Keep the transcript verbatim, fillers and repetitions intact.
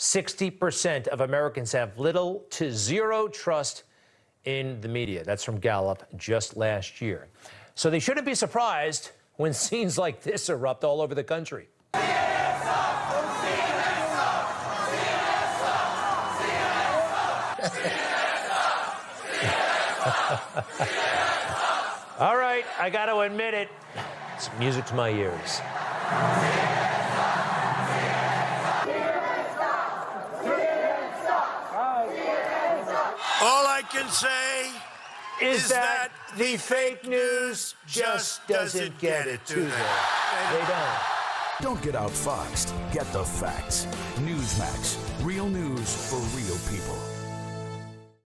sixty percent of Americans have little to zero trust in the media. That's from Gallup just last year. So they shouldn't be surprised when scenes like this erupt all over the country. All right, I got to admit it. It's music to my ears. All I can say Is, is that, that the fake news just doesn't get it, do they? They don't. Don't get outfoxed. Get the facts. Newsmax. Real news for real people.